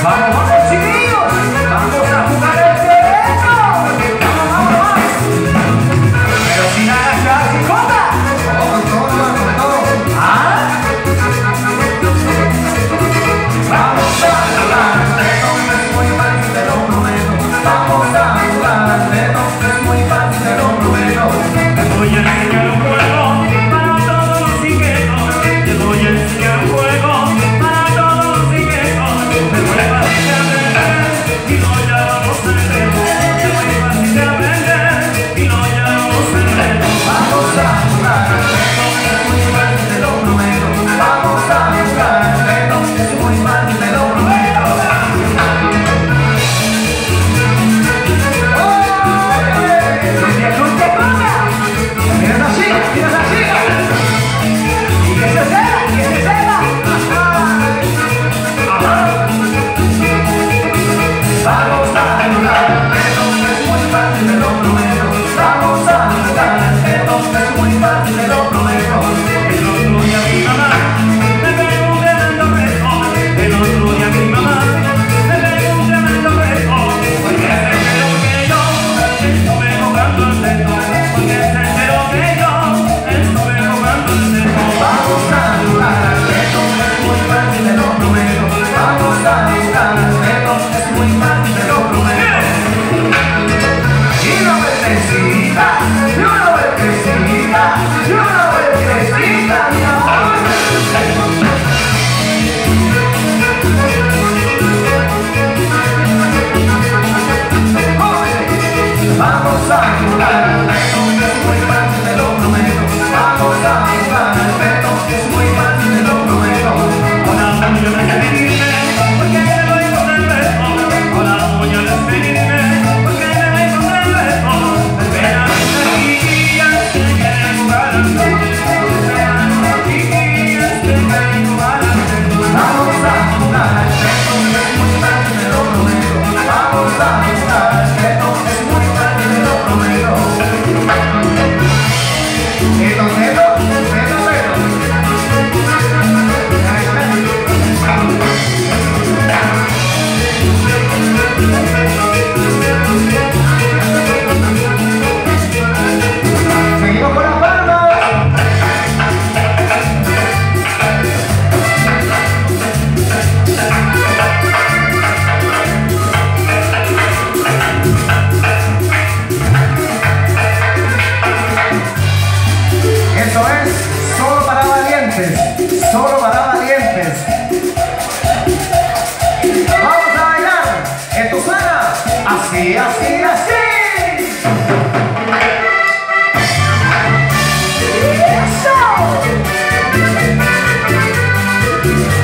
Vamos, vamos, chiquillos. Vamos a jugar el teléfono. Vamos, vamos, vamos. Pero sin agachar, sin conta. Con todo. ¿Ah? Vamos a jugar al reto, es muy fácil, te lo prometo. Vamos a jugar al reto, es muy fácil, te lo prometo. Te voy a enseñar un juego para todos los inquietos. Te voy a enseñar un juego para todos los inquietos. Es muy fácil de aprender y no ya vamos a ver. Es muy fácil de aprender y no ya vamos a ver. Vamos a jugar al reto, es muy fácil, te lo prometo. Vamos a jugar al reto, es muy fácil, te lo prometo. Mira así, y que se sepa, Vamos a jugar al reto, es muy fácil, te lo prometo. Vamos a jugar al reto, es muy fácil, te lo prometo. El otro día mi mamá me pegó un tremendo reto. El otro día mi mamá me pegó un tremendo reto. Porque se enteró que yo estuve jugando al reto. Porque se enteró que yo estuve jugando al reto. Vamos a jugar al reto, es muy fácil, te lo prometo. Vamos a jugar al reto, es muy fácil, te lo prometo. Y una vueltecita, y una vueltecita, y una vueltecita, mi amor. Vamos a jugar al reto, es muy fácil, te lo prometo. Vamos a jugar al reto, es muy fácil, te lo prometo. Ahora voy a despedirme, porque me voy con el reto. Ahora voy a despedirme, porque me voy con el reto. Espera, chiquillas, que quieren jugar al reto. Espera, chiquillas, que quieren jugar al reto. Vamos a jugar al reto, es muy fácil, te lo prometo. Vamos a jugar al reto, es muy fácil, te lo prometo. Seguimos con las palmas. Eso es solo para valientes, solo para valientes. Vamos a bailar. Esto suena así, así, así. ¡Eso!